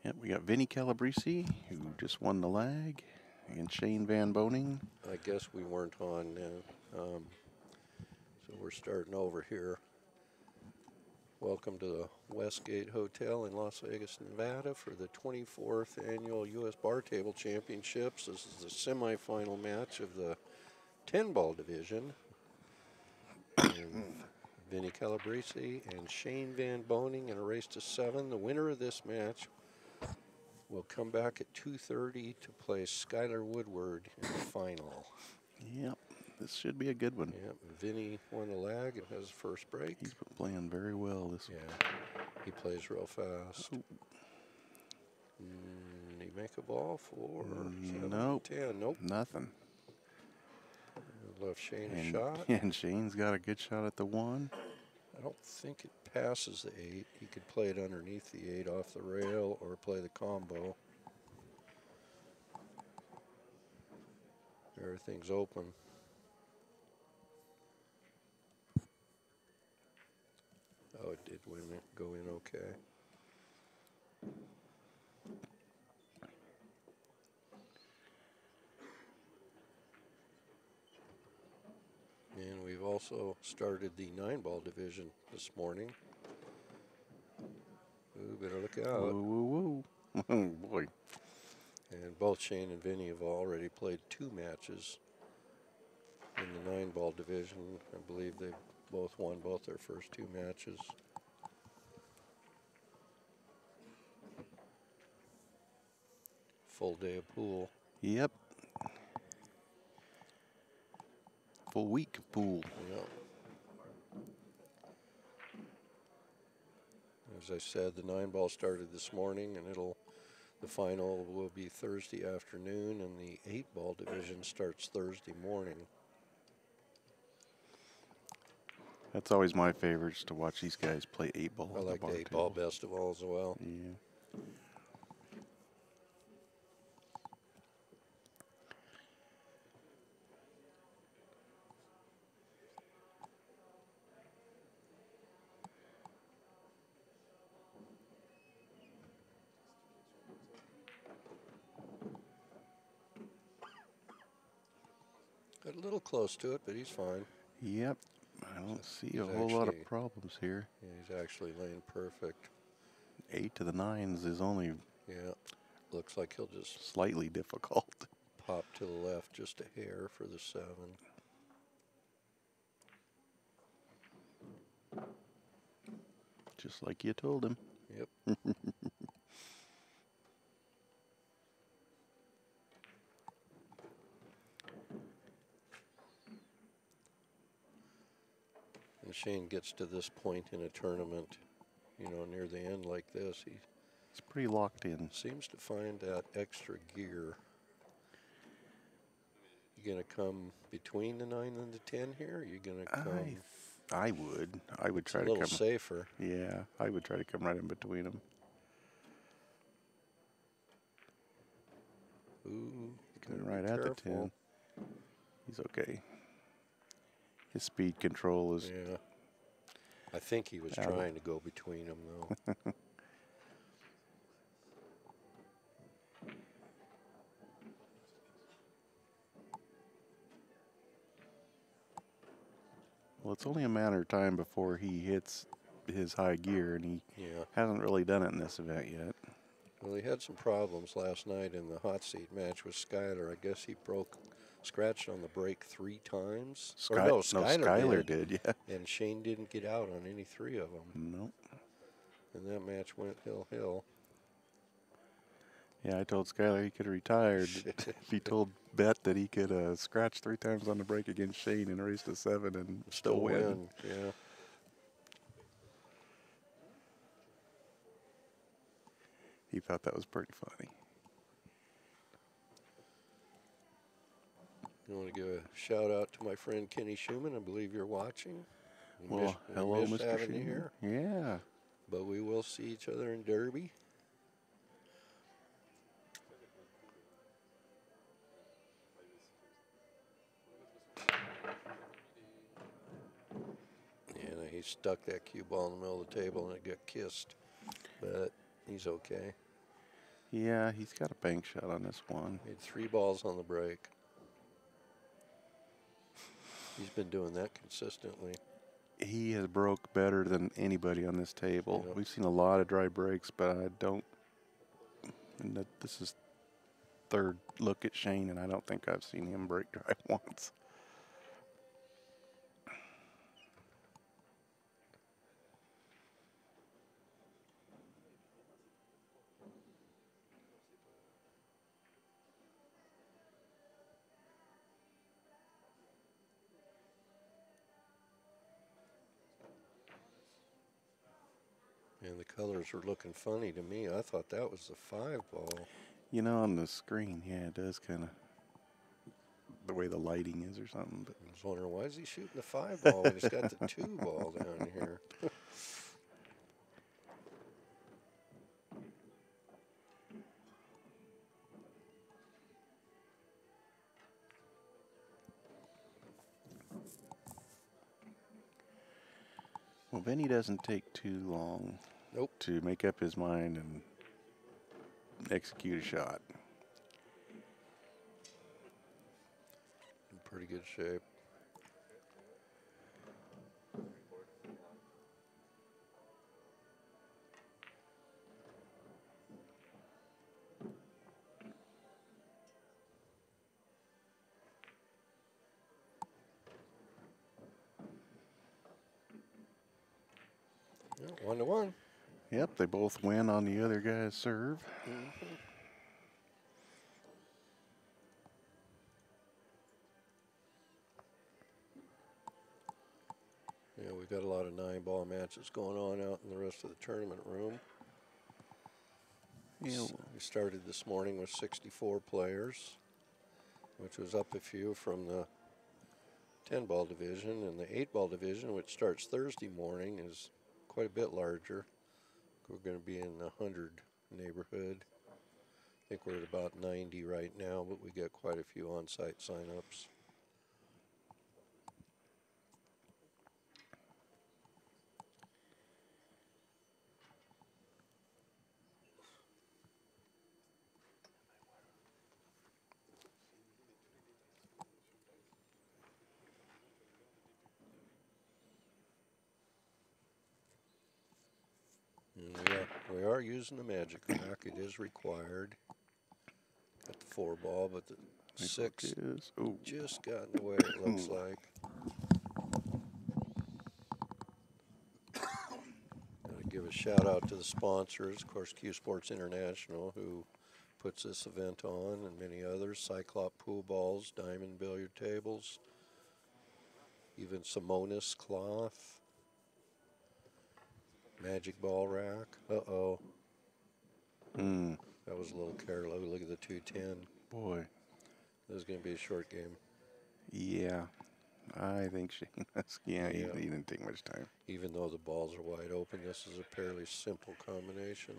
Yep, we got Vinnie Calabrese, who just won the lag, and Shane Van Boening. I guess we weren't on, so we're starting over here. Welcome to the Westgate Hotel in Las Vegas, Nevada for the 24th Annual U.S. Bar Table Championships. This is the semifinal match of the 10-ball division. And Vinnie Calabrese and Shane Van Boening in a race to 7. The winner of this match will come back at 2:30 to play Skylar Woodward in the final. Yep, this should be a good one. Yep, Vinnie won the lag and has first break. He's been playing very well this week. Yeah, he plays real fast. Did he make a ball for 7, Nope. 10? Nope. Nothing. Left Shane a shot. And Shane's got a good shot at the 1. I don't think it passes the 8. He could play it underneath the 8 off the rail or play the combo. Everything's open. Oh, it did go in okay. And we've also started the 9-ball division this morning. Ooh, better look out. Whoa, whoa, whoa. Oh, boy. And both Shane and Vinnie have already played 2 matches in the 9-ball division. I believe they've both won both their first 2 matches. Full day of pool. Yep. Full week of pool. Yep. As I said, the 9-ball started this morning, and the final will be Thursday afternoon, and the 8-ball division starts Thursday morning. That's always my favorite, is to watch these guys play 8-ball. I like the 8-ball best of all as well. Yeah. Got a little close to it, but he's fine. Yep. I don't see a whole lot of problems here. Yeah, he's actually laying perfect. 8 to the 9s is only Looks like he'll just slightly difficult. Pop to the left just a hair for the 7. Just like you told him. Yep. And Shane gets to this point in a tournament, you know, near the end like this, he It's pretty locked in. seems to find that extra gear. You gonna come between the 9 and the 10 here? Or you gonna come? I would. I would try a to little come safer. Yeah, I would try to come right in between them. Ooh, Coming right at the 10. He's okay. His speed control is. Yeah. I think he was trying to go between them, though. Well, it's only a matter of time before he hits his high gear, and he hasn't really done it in this event yet. Well, he had some problems last night in the hot seat match with Skylar. I guess he scratched on the break 3 times. Skylar did, yeah. And Shane didn't get out on any 3 of them. Nope. And that match went hill. Yeah, I told Skylar he could have retired if he told Bet that he could scratch 3 times on the break against Shane in a race to 7 and still win. Yeah. He thought that was pretty funny. I want to give a shout out to my friend Kenny Schumann. I believe you're watching. Well, hello, Mr. Schumann. Here. Yeah. But we will see each other in Derby. And he stuck that cue ball in the middle of the table and it got kissed. But he's okay. Yeah, he's got a bank shot on this one. Made 3 balls on the break. He's been doing that consistently. He has broke better than anybody on this table. Yep. We've seen a lot of dry breaks, but I don't. And this is third look at Shane, and I don't think I've seen him break dry once. And the colors were looking funny to me. I thought that was the 5 ball. You know, on the screen, yeah, it does kind of the way the lighting is or something. But I was wondering, why is he shooting the 5 ball when he's got the 2 ball down here? well, Vinnie doesn't take too long Nope. to make up his mind and execute a shot. In pretty good shape. Yeah, 1-1. Yep, they both win on the other guy's serve. Mm-hmm. Yeah, we've got a lot of 9-ball matches going on out in the rest of the tournament room. Yeah, We started this morning with 64 players, which was up a few from the 10-ball division, and the 8-ball division, which starts Thursday morning, is quite a bit larger. We're going to be in the 100 neighborhood. I think we're at about 90 right now, but we got quite a few on-site sign-ups. We are using the magic rack. It is required. Got the 4 ball, but the 6 is. Ooh. just got in the way, it looks like. Gotta give a shout out to the sponsors, of course, CueSports International, who puts this event on, and many others. Cyclop pool balls, diamond billiard tables, even Simonis cloth, magic ball rack. Uh-oh. That was a little careless. Look at the 210. Boy. This is going to be a short game. Yeah. I think Shane, he didn't take much time. Even though the balls are wide open, this is a fairly simple combination.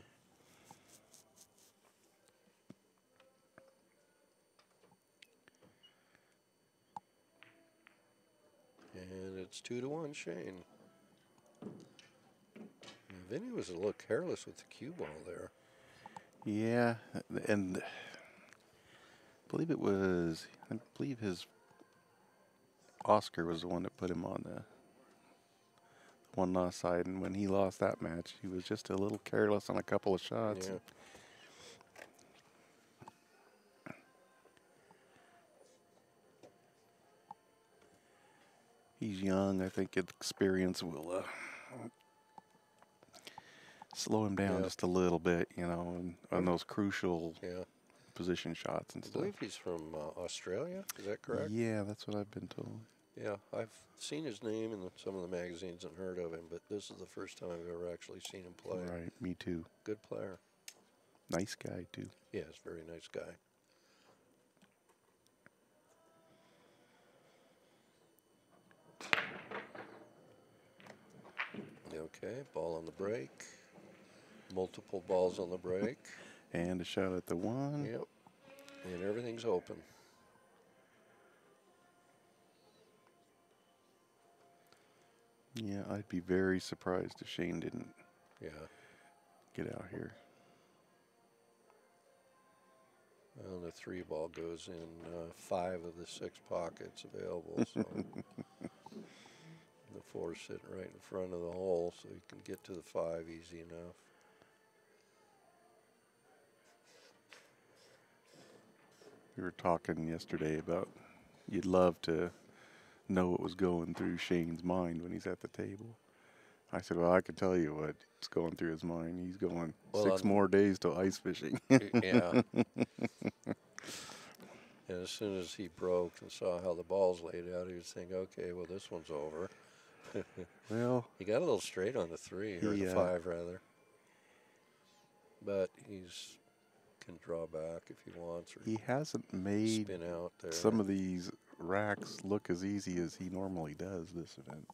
And it's 2-1 Shane. And Vinnie was a little careless with the cue ball there. Yeah, and I believe his Oscar was the one that put him on the one loss side, and when he lost that match, he was just a little careless on a couple of shots. Yeah. He's young. I think experience will slow him down just a little bit, you know, on those crucial position shots and stuff. I believe he's from Australia. Is that correct? Yeah, that's what I've been told. Yeah, I've seen his name in some of the magazines and heard of him, but this is the first time I've ever actually seen him play. Right, me too. Good player. Nice guy, too. Yes, very nice guy. Okay, ball on the break. Multiple balls on the break. And a shot at the 1. Yep. And everything's open. Yeah, I'd be very surprised if Shane didn't Yeah. get out here. Well, the 3 ball goes in 5 of the 6 pockets available, so the 4's sitting right in front of the hole, so you can get to the 5 easy enough. We were talking yesterday about you'd love to know what was going through Shane's mind when he's at the table. I said, well, I can tell you what's going through his mind. He's going 6 more days till ice fishing. Yeah. And as soon as he broke and saw how the ball's laid out, he was thinking, okay, well, this one's over. Well, he got a little straight on the 3, or the 5, rather. But he's can draw back if he wants, or he hasn't made spin out there. Some of these racks look as easy as he normally does this event.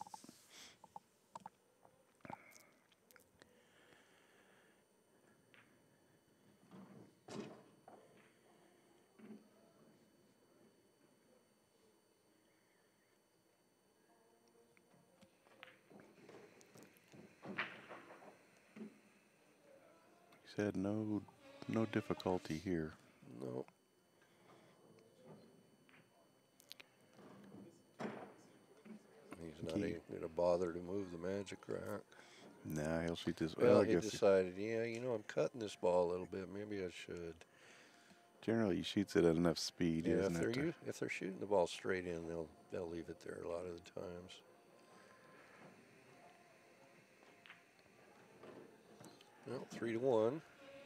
He said no difficulty here. No. He's not even going to bother to move the magic rack. Nah, he'll shoot this. Well, he decided, yeah, you know, I'm cutting this ball a little bit. Maybe I should. Generally, he shoots it at enough speed, yeah, isn't it? If they're shooting the ball straight in, they'll leave it there a lot of the times. Well, 3-1.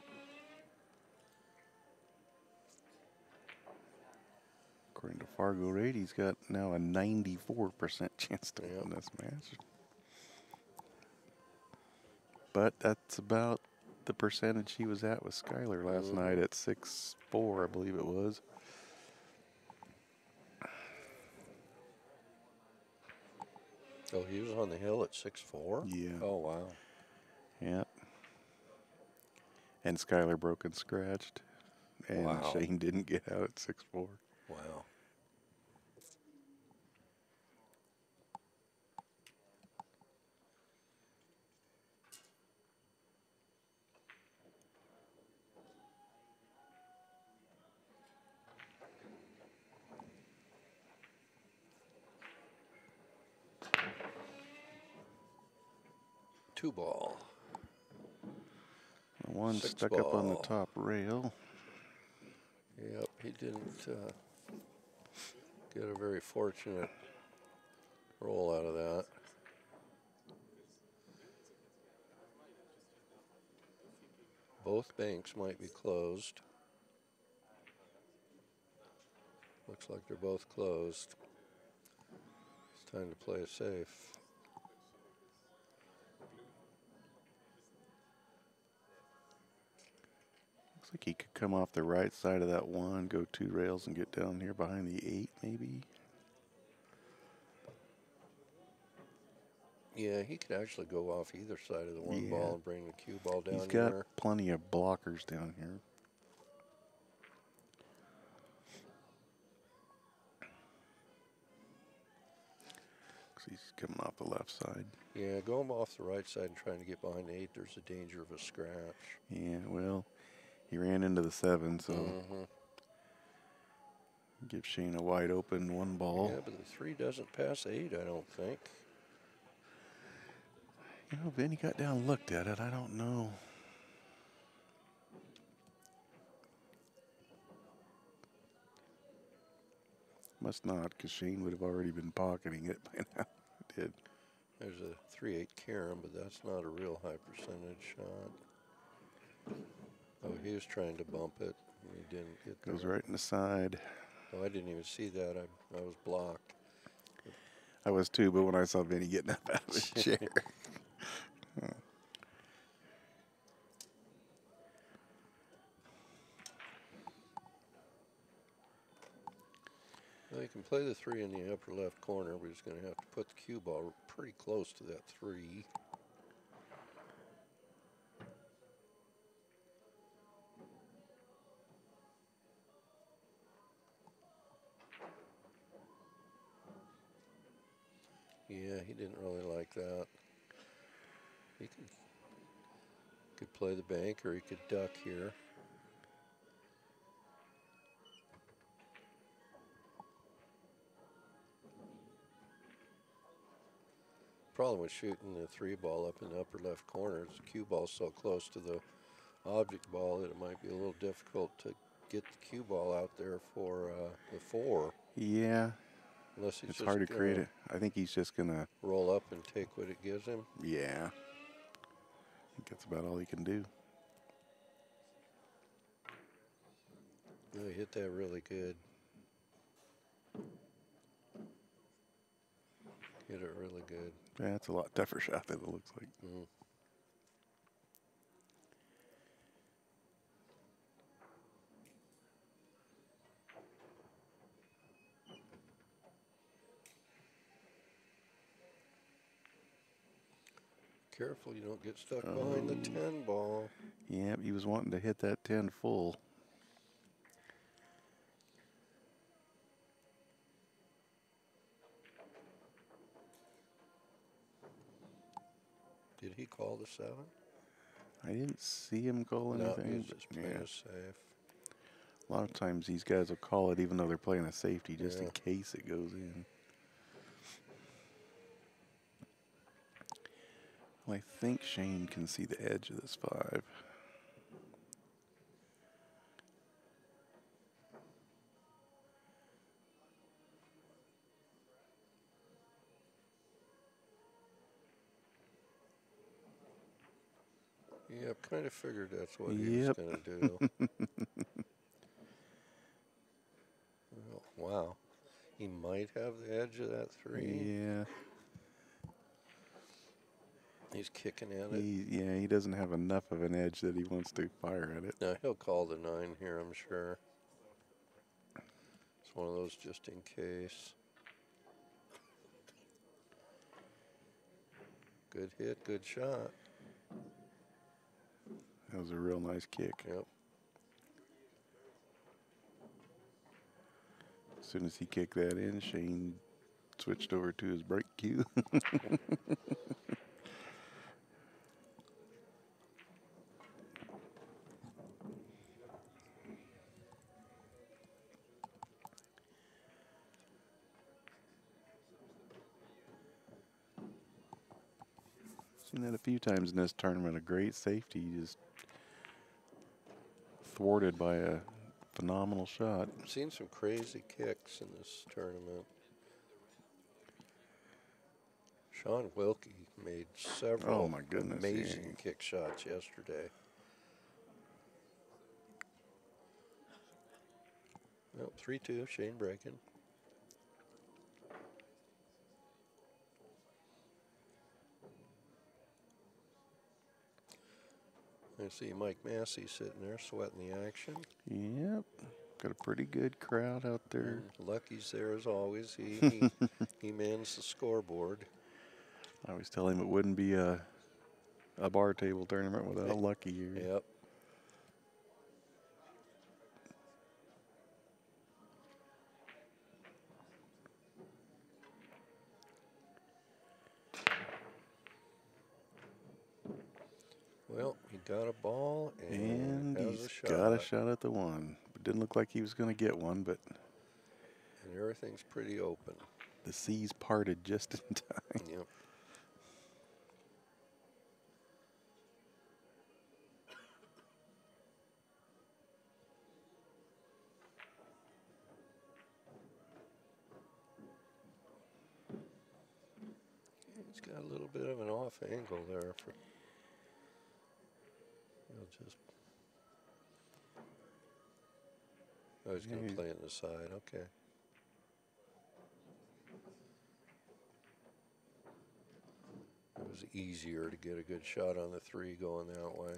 According to Fargo Rate, he's got now a 94% chance to win this match. But that's about the percentage he was at with Skyler last night at 6-4, I believe it was. Oh, he was on the hill at 6-4? Yeah. Oh, wow. Yeah. And Skyler broke and scratched. And wow. Shane didn't get out at 6-4. Wow. Two ball. One 6 stuck ball. up on the top rail. Yep, he didn't get a very fortunate roll out of that. Both banks might be closed. Looks like they're both closed. It's time to play it safe. Looks like he could come off the right side of that 1, go 2 rails, and get down here behind the 8, maybe. Yeah, he could actually go off either side of the 1 ball and bring the cue ball down here. He's got plenty of blockers down here. He's coming off the left side. Yeah, going off the right side and trying to get behind the 8, there's a danger of a scratch. Yeah, well, he ran into the 7, so give Shane a wide open 1 ball. Yeah, but the 3 doesn't pass 8, I don't think. You know, Vinnie got down and looked at it. I don't know. Must not, because Shane would have already been pocketing it by now. It did. There's a 3-8 carom, but that's not a real high percentage shot. Oh, he was trying to bump it. He didn't hit it. Goes right in the side. Oh, I didn't even see that. I was blocked. I was too, but when I saw Vinnie getting up out of his chair. Well, you can play the 3 in the upper left corner, but he's going to have to put the cue ball pretty close to that 3. Yeah, he didn't really like that. He could play the bank, or he could duck here. Problem with shooting the 3 ball up in the upper left corner is the cue ball's so close to the object ball that it might be a little difficult to get the cue ball out there for the 4. Yeah. Unless he's It's just hard to create it. I think he's just going to roll up and take what it gives him. Yeah. I think that's about all he can do. No, he hit that really good. Hit it really good. Yeah, it's a lot tougher shot than it looks like. Mm. Careful you don't get stuck behind the 10 ball. Yeah, he was wanting to hit that 10 full. Did he call the 7? I didn't see him call No, anything. he was just playing Yeah. it safe. A lot of times these guys will call it even though they're playing a safety just in Yeah. case it goes in. Well, I think Shane can see the edge of this 5. Yep, kind of figured that's what he was going to do. Well, wow. He might have the edge of that 3. Yeah. He's kicking at it. He doesn't have enough of an edge that he wants to fire at it. Now, he'll call the 9 here, I'm sure. It's one of those just in case. Good hit, good shot. That was a real nice kick. Yep. As soon as he kicked that in, Shane switched over to his break cue. Seen that a few times in this tournament. A great safety just thwarted by a phenomenal shot. I've seen some crazy kicks in this tournament. Sean Wilkie made several amazing kick shots yesterday. Well, 3-2, Shane breaking. I see Mike Massey sitting there sweating the action. Yep. Got a pretty good crowd out there. And Lucky's there as always. He mans the scoreboard. I always tell him it wouldn't be a bar table tournament without Lucky here. Yep. Well, he got a ball and he's got a shot at the 1. It didn't look like he was going to get one, but and everything's pretty open. The seas parted just in time. Yep. He's got a little bit of an off angle there. He'll just. Oh, he's going to play it in the side. Okay. It was easier to get a good shot on the 3 going that way.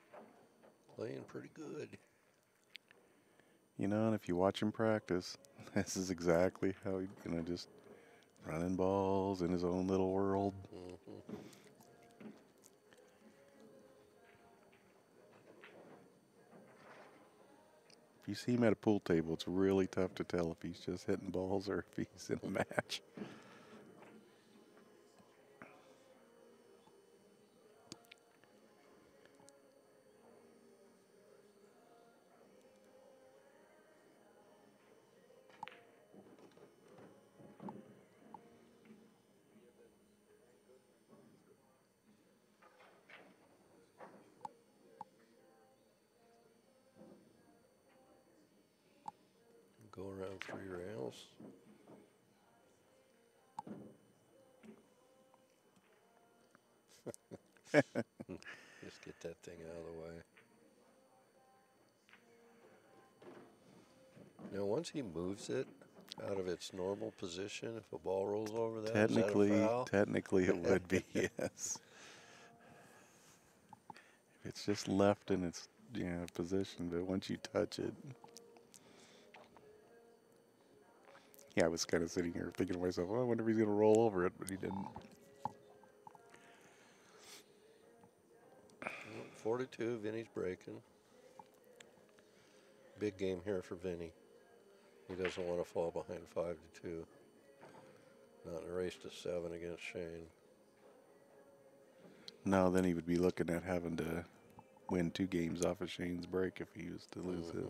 Playing pretty good. You know, and if you watch him practice, This is exactly how he's gonna just running balls in his own little world. Mm-hmm. If you see him at a pool table, it's really tough to tell if he's just hitting balls or if he's in a match. Go around 3 rails. Just get that thing out of the way. Now, once he moves it out of its normal position, if a ball rolls over that, is that a foul? Technically it would be, yes. If it's just left in its position, but once you touch it. Yeah, I was kind of sitting here thinking to myself, well, I wonder if he's going to roll over it, but he didn't. 4-2, Vinnie's breaking. Big game here for Vinnie. He doesn't want to fall behind 5-2. Not in a race to 7 against Shane. No, then he would be looking at having to win 2 games off of Shane's break if he was to lose his.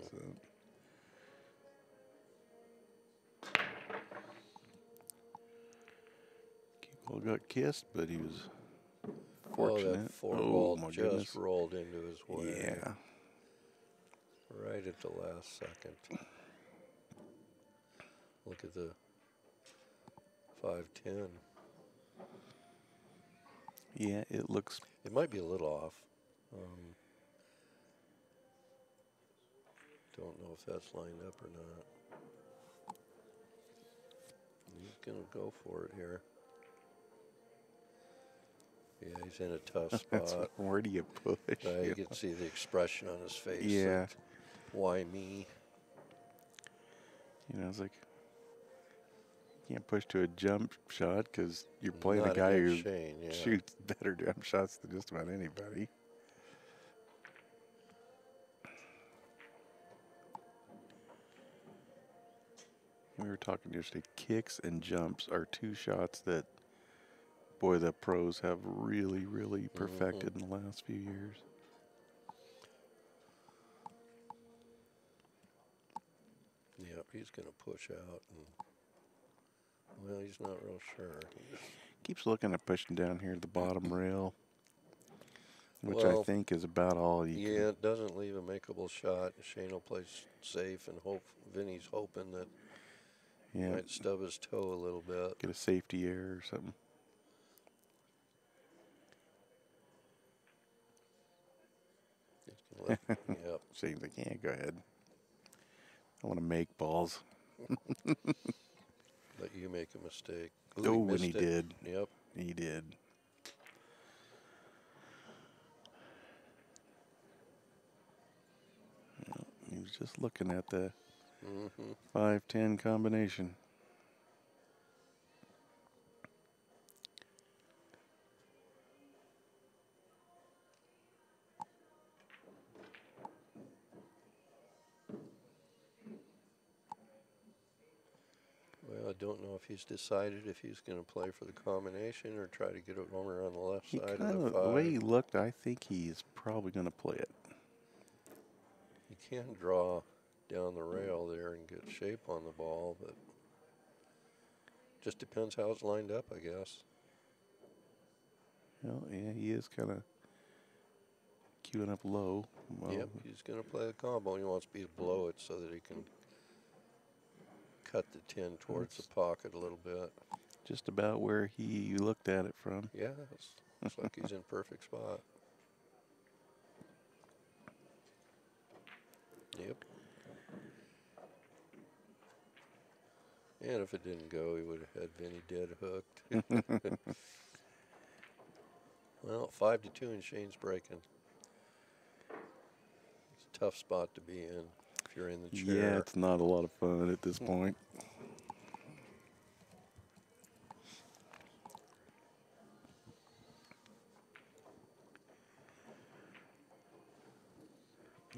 Keeble got kissed, but he was fortunate. Oh, that 4 ball my just goodness. rolled into his way. Yeah. Right at the last second. Look at the 5-10. Yeah, it looks. It might be a little off. Don't know if that's lined up or not. He's going to go for it here. Yeah, he's in a tough spot. Where do you push? You can see the expression on his face. Yeah. Like, why me? It's like you can't push to a jump shot because you're playing Not a guy who against Shane, yeah. shoots better jump shots than just about anybody. We were talking yesterday, kicks and jumps are 2 shots that, boy, the pros have really, really perfected in the last few years. Yep, he's going to push out. And, well, he's not real sure. Keeps looking at pushing down here the bottom rail, which Well, I think is about all you yeah, it doesn't leave a makeable shot. Shane will play safe and hope. Vinnie's hoping that might stub his toe a little bit. Get a safety error or something. Yep. Shane's like, yeah, go ahead. I want to make balls. Let you make a mistake. Ooh, and he did. Yep. He did. Well, he was just looking at the 5-10 combination. Well, I don't know if he's decided if he's going to play for the combination or try to get it over on the left side of the 5. The way he looked, I think he's probably going to play it. He can draw down the rail there and get shape on the ball, but just depends how it's lined up, I guess. Well, yeah, he is kind of queuing up low. Well, yep, he's going to play a combo. He wants to be below it so that he can cut the tin towards the pocket a little bit. Just about where he looked at it from. Yeah, looks like he's in perfect spot. Yep. And if it didn't go, he would have had Vinnie dead hooked. Well, 5-2 and Shane's breaking. It's a tough spot to be in if you're in the chair. Yeah, it's not a lot of fun at this point.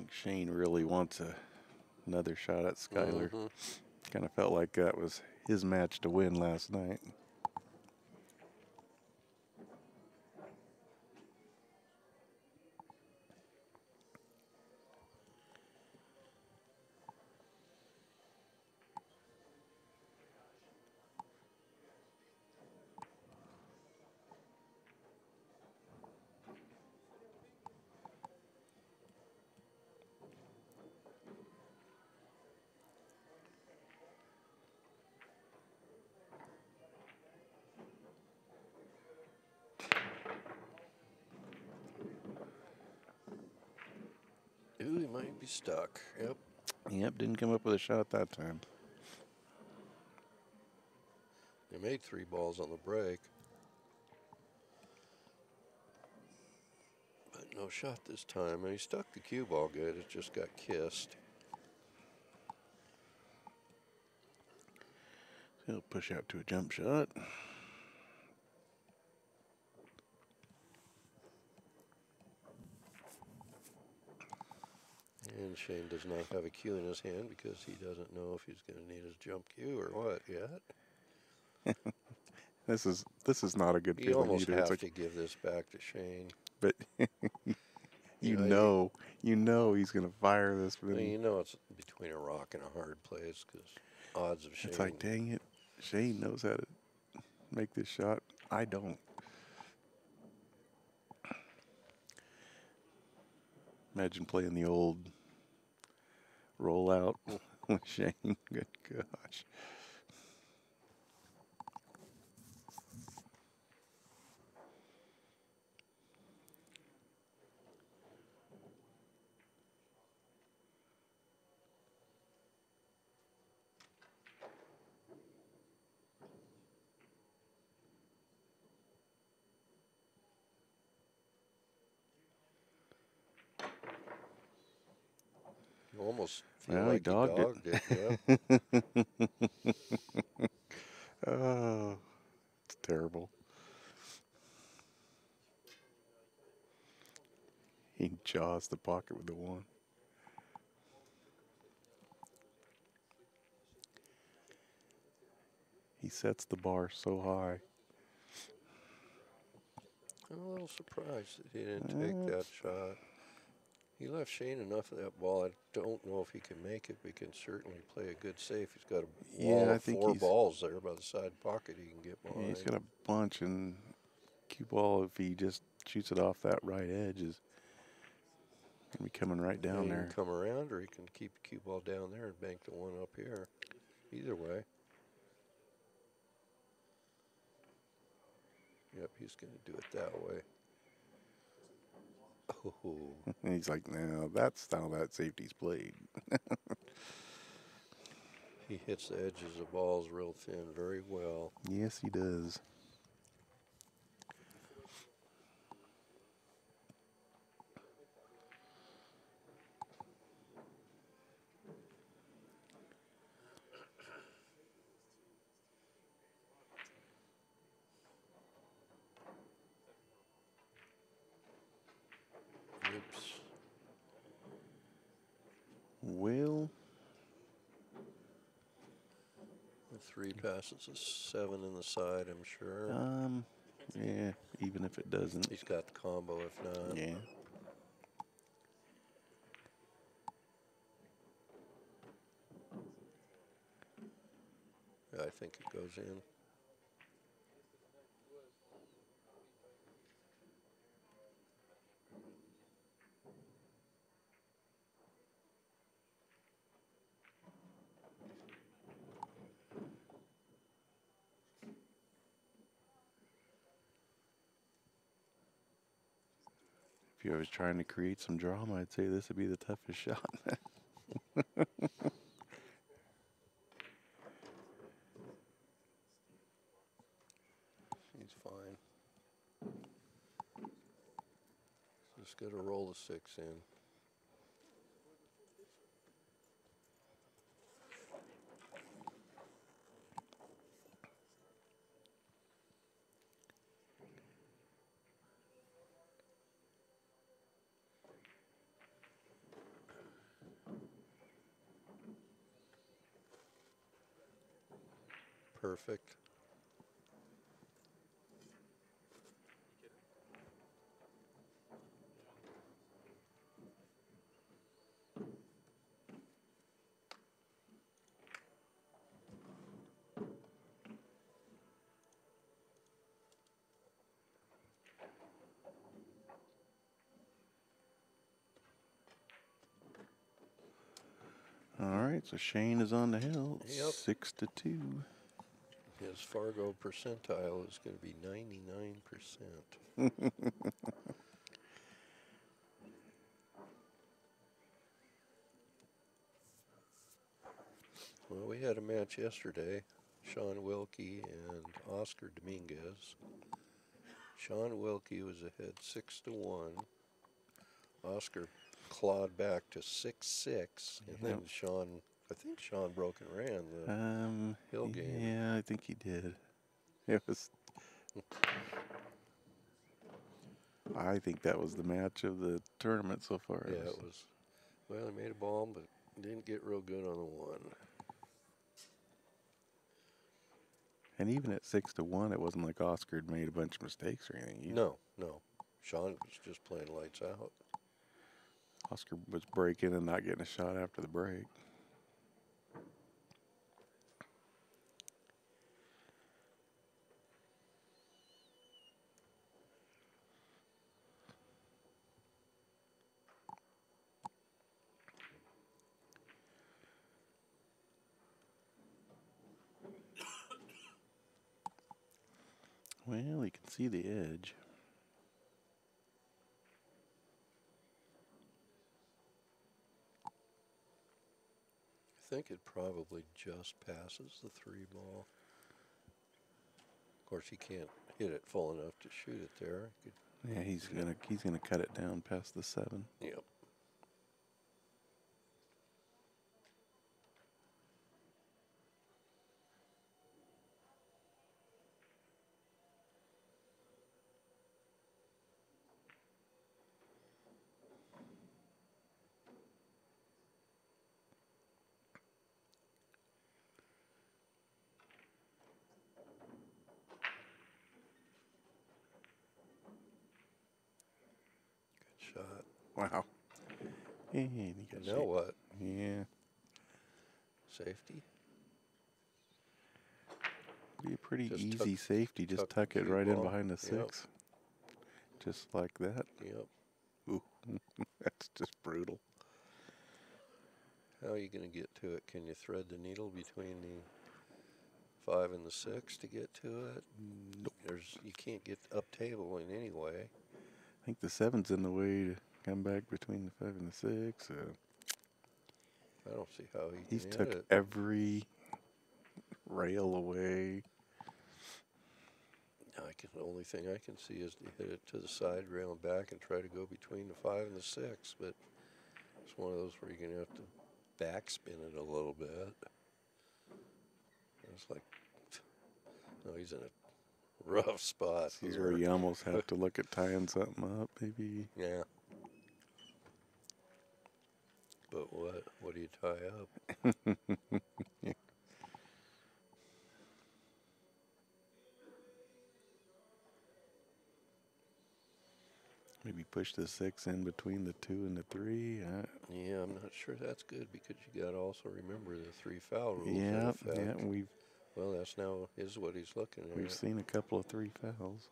think Shane really wants another shot at Skyler. Mhm. Kind of felt like that was his match to win last night. Ooh, he might be stuck. Yep. Yep, didn't come up with a shot that time. They made 3 balls on the break. But no shot this time. And he stuck the cue ball good. It just got kissed. He'll push out to a jump shot. And Shane does not have a cue in his hand because he doesn't know if he's going to need his jump cue or what yet. This is not a good You feeling almost either. have to give this back to Shane. But you know he's gonna fire this. Well, you know it's between a rock and a hard place because odds of Shane. It's like, dang it, Shane knows how to make this shot. I don't. Imagine playing the old rollout with Shane. Good gosh. You almost feel Well, like he you dogged it. Yeah. Oh, it's terrible. He jaws the pocket with the 1. He sets the bar so high. I'm a little surprised that he didn't take that shot. He left Shane enough of that ball. I don't know if he can make it, but he can certainly play a good safe. He's got a wall of 4 balls there by the side pocket he can get behind. Yeah, he's got a bunch, and cue ball, if he just shoots it off that right edge, is going to be coming right down he there. can come around, or he can keep the cue ball down there and bank the 1 up here. Either way. Yep, he's going to do it that way. Oh. And he's like, no, that's how that safety's played. He hits the edges of balls real thin very well. Yes, he does. Oops. Well, The 3 passes a 7 in the side, I'm sure. yeah, even if it doesn't. He's got the combo if not. Yeah. I think it goes in. If you was trying to create some drama, I'd say this would be the toughest shot. He's fine. Just got to roll the 6 in. perfect. All right, so Shane is on the hill, Yep. 6-2. His Fargo percentile is going to be 99%. Well, we had a match yesterday. Sean Wilkie and Oscar Dominguez. Sean Wilkie was ahead 6-1. Oscar clawed back to 6-6, and then I think Sean broke and ran the hill game. Yeah, I think he did. It was. I think that was the match of the tournament so far. Yeah, it was. Well, he made a ball, but didn't get real good on the one. And even at 6-1, it wasn't like Oscar had made a bunch of mistakes or anything. No. Sean was just playing lights out. Oscar was breaking and not getting a shot after the break. Well, you can see the edge. I think it probably just passes the 3 ball. Of course, he can't hit it full enough to shoot it there. Yeah, he's gonna cut it down past the 7. Yep. Good shot. Wow. And he got Now what? Yeah. Safety? Be a pretty Just easy safety. Just tuck it cue right in ball. behind the Yep. 6. Just like that. Yep. Ooh, that's just brutal. How are you going to get to it? Can you thread the needle between the 5 and the 6 to get to it? Nope. You can't get up table in any way. I think the 7's in the way to come back between the 5 and the 6. I don't see how he He's can took hit it. every rail away. The only thing I can see is to hit it to the side rail and back and try to go between the 5 and the 6. But it's one of those where you're going to have to backspin it a little bit. It's like, no, he's in a rough spot This is here. where you almost have to look at tying something up, maybe. Yeah. But what? What do you tie up? Maybe push the 6 in between the 2 and the 3. Yeah, I'm not sure that's good because you got to also remember the 3 foul rules. Yeah, in effect. yeah. Well, that's now is what he's looking at. We've seen a couple of 3 fouls.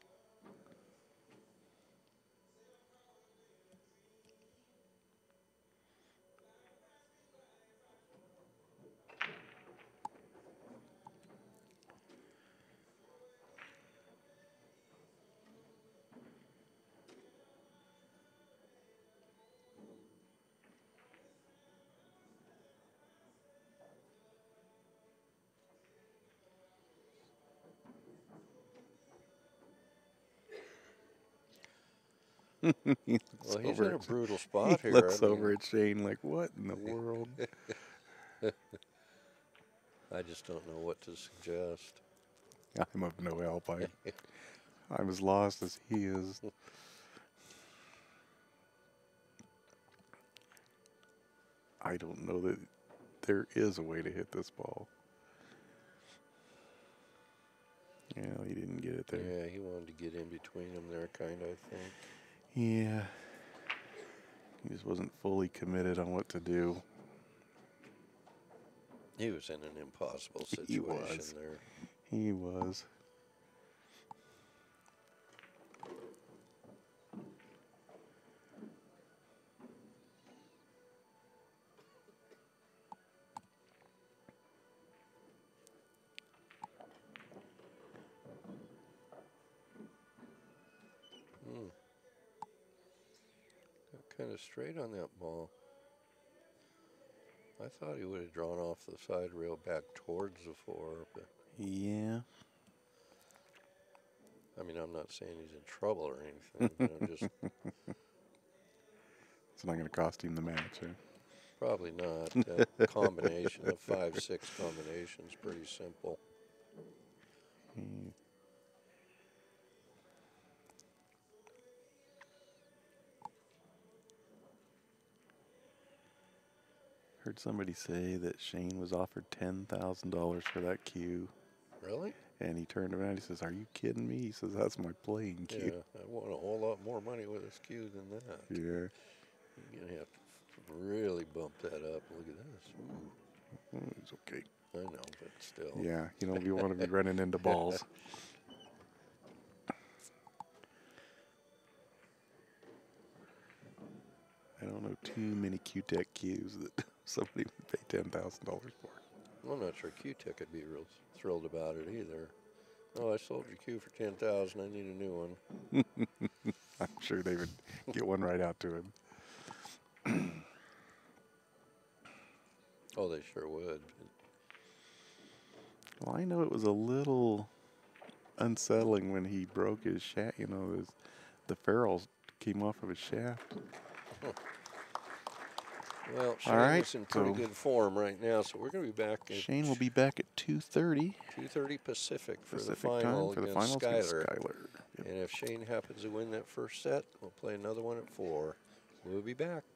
Well, he's in a brutal spot He here. looks I mean, over at Shane like, what in the world? I just don't know what to suggest. I'm of no help. I'm as lost as he is. I don't know that there is a way to hit this ball. You know, he didn't get it there. Yeah, he wanted to get in between them there, kind of, I think. Yeah. He just wasn't fully committed on what to do. He was in an impossible situation He was. there. He was. Got kind of straight on that ball. I thought he would have drawn off the side rail back towards the 4, but Yeah. I mean, I'm not saying he's in trouble or anything. I'm just It's not going to cost him the match, huh? probably not. That combination of 5-6 combinations pretty simple. Heard somebody say that Shane was offered $10,000 for that cue. Really? And he turned around and he says, "Are you kidding me?" He says, "That's my playing cue." Yeah, I want a whole lot more money with this cue than that. Yeah. You're going to have to really bump that up. Look at this. Ooh. It's okay. I know, but still. Yeah, you don't want to be running into balls. I don't know too many Q-Tech cues that somebody would pay $10,000 for. Well, I'm not sure Q-Tech would be real thrilled about it either. Oh, I sold your cue for $10,000. I need a new one. I'm sure they would get one right out to him. Oh, they sure would. Well, I know it was a little unsettling when he broke his shaft. You know, the ferrules came off of his shaft. Well, Shane is in pretty good form right now, so we're going to be back at Shane will be back at 2:30. 2:30 Pacific for Pacific the final time for the against finals against Skyler. Skyler. Yep. And if Shane happens to win that first set, we'll play another one at 4. We'll be back.